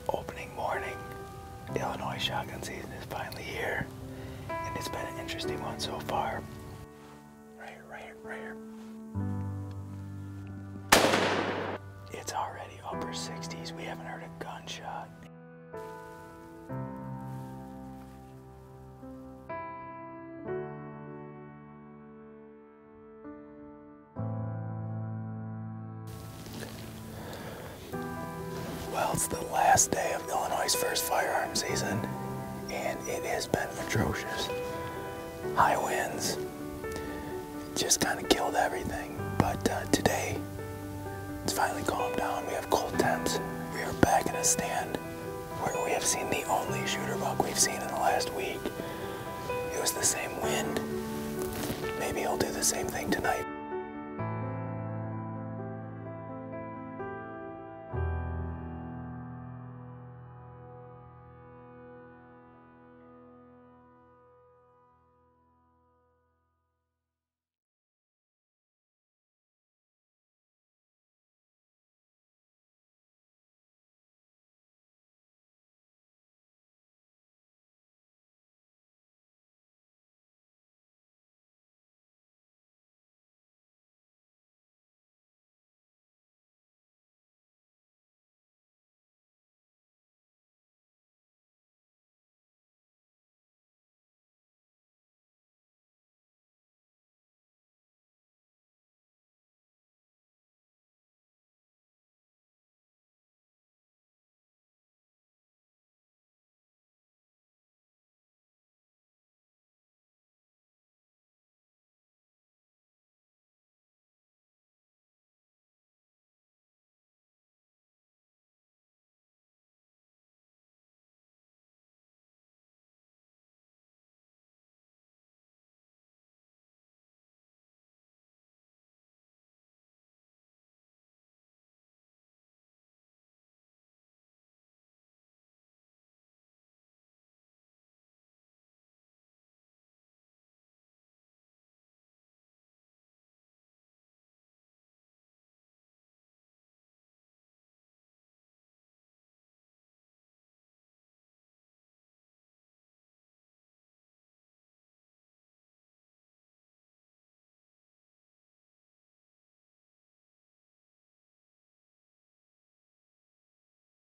Opening morning. Illinois shotgun season is finally here, and it's been an interesting one so far. Right here. It's already upper 60s. We haven't heard a gunshot. Well, it's the last day of Illinois' first firearm season, and it has been atrocious. High winds, just kind of killed everything. But today, it's finally calmed down. We have cold temps. We are back in a stand where we have seen the only shooter buck we've seen in the last week. It was the same wind. Maybe he'll do the same thing tonight.